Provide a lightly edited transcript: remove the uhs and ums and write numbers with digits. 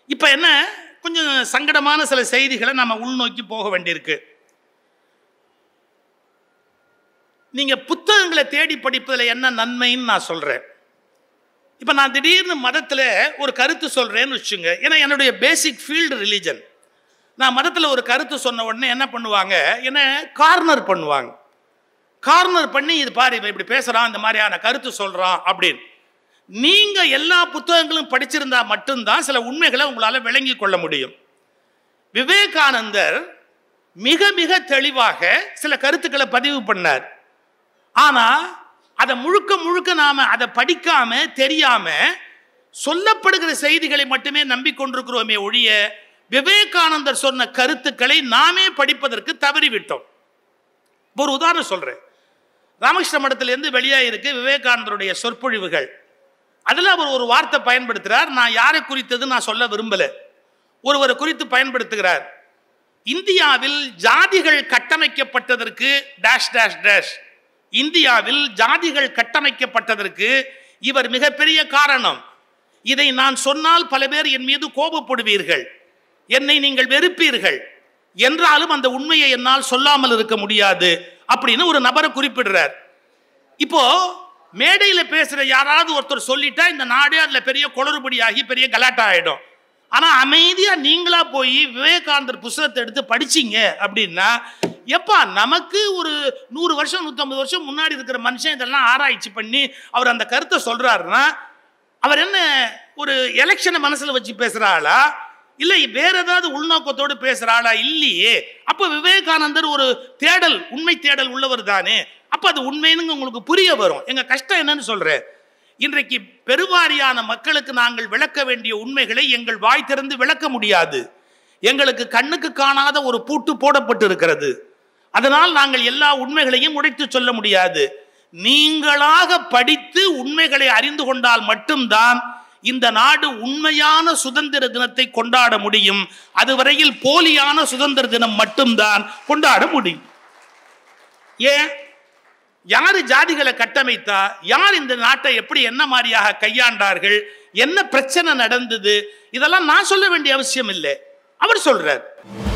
இப்போ என்ன, கொஞ்சம் சங்கடமான சில செய்திகளை நம்ம உள்நோக்கி போக வேண்டியிருக்கு. நீங்க புத்தகங்களை தேடி படிப்பதில் என்ன நன்மைன்னு நான் சொல்றேன். இப்போ நான் திடீர்னு மதத்தில் ஒரு கருத்து சொல்றேன்னு வச்சுங்க, ஏன்னா என்னுடைய பேசிக் ஃபீல்டு ரிலீஜன். நான் மதத்தில் ஒரு கருத்து சொன்ன உடனே என்ன பண்ணுவாங்க, என்ன கார்னர் பண்ணுவாங்க. கார்னர் பண்ணி இது பாரு இவன் இப்படி பேசுறான், இந்த மாதிரியான கருத்து சொல்றான் அப்படின்னு. நீங்க எல்லா புத்தகங்களும் படிச்சிருந்தா மட்டும்தான் சில உண்மைகளை உங்களால் விளங்கி கொள்ள முடியும். விவேகானந்தர் மிக மிக தெளிவாக சில கருத்துக்களை பதிவு பண்ணார். ஆனா அதை முழுக்க முழுக்க நாம அதை படிக்காம தெரியாம சொல்லப்படுகிற செய்திகளை மட்டுமே நம்பிக்கொண்டிருக்கிறோமே ஒழிய விவேகானந்தர் சொன்ன கருத்துக்களை நாமே படிப்பதற்கு தவறிவிட்டோம். ஒரு உதாரணம் சொல்றேன். ராமகிருஷ்ண மடத்திலிருந்து வெளியாயிருக்கு விவேகானந்தருடைய சொற்பொழிவுகள். அதில் அவர் ஒரு வார்த்தை பயன்படுத்துகிறார். நான் யாரை குறித்தது நான் சொல்ல விரும்பல, ஒருவரை குறித்து பயன்படுத்துகிறார். இந்தியாவில் ஜாதிகள் கட்டமைக்கப்பட்டதற்கு டேஷ் டேஷ் டேஷ், இந்தியாவில் ஜாதிகள் கட்டமைக்கப்பட்டதற்கு இவர் மிகப்பெரிய காரணம். இதை நான் சொன்னால் பல பேர் என் மீது கோபப்படுவீர்கள், என்னை நீங்கள் வெறுப்பீர்கள், என்றாலும் அந்த உண்மையை என்னால் சொல்லாமல் இருக்க முடியாது அப்படின்னு ஒரு நபரை குறிப்பிடுறார். இப்போ மேடையில் பேசுற யாராவது ஒருத்தர் சொல்லிட்டா இந்த நாடே அதுல பெரிய குளறுபடியாகி பெரிய கலாட்டா ஆயிடும். ஆனா அமைதியா நீங்களா போய் விவேகானந்தர் புத்தகத்தை எடுத்து படிச்சீங்க அப்படின்னா, எப்பா நமக்கு ஒரு 100 வருஷம் 150 வருஷம் முன்னாடி இருக்கிற மனுஷன் இதெல்லாம் ஆராய்ச்சி பண்ணி அவர் அந்த கருத்தை சொல்றாருன்னா, அவர் என்ன ஒரு எலெக்ஷனை மனசுல வச்சு பேசுறாளா, இல்லை வேற ஏதாவது உள்நோக்கத்தோடு பேசுறாளா? இல்லையே. அப்ப விவேகானந்தர் ஒரு தேடல், உண்மை தேடல் உள்ளவர் தானே. அப்ப அது உண்மைன்னு உங்களுக்கு புரிய வரும். எங்க கஷ்டம் என்னன்னு சொல்றேன், இன்றைக்கு பெருவாரியான மக்களுக்கு நாங்கள் விளக்க வேண்டிய உண்மைகளை எங்கள் வாய் திறந்து விளக்க முடியாது. எங்களுக்கு கண்ணுக்கு காணாத ஒரு பூட்டு போடப்பட்டு இருக்கிறது. அதனால் நாங்கள் எல்லா உண்மைகளையும் உடைத்து சொல்ல முடியாது. நீங்களாக படித்து உண்மைகளை அறிந்து கொண்டால் மட்டும்தான் இந்த நாடு உண்மையான சுதந்திர தினத்தை கொண்டாட முடியும். அதுவரையில் போலியான சுதந்திர தினம் மட்டும்தான் கொண்டாட முடியும். ஏன், யாரு ஜாதிகளை கட்டமைத்தா, யார் இந்த நாட்டை எப்படி என்ன மாதிரியாக கையாண்டார்கள், என்ன பிரச்சனை நடந்தது, இதெல்லாம் நான் சொல்ல வேண்டிய அவசியம் இல்லை, அவர் சொல்றார்.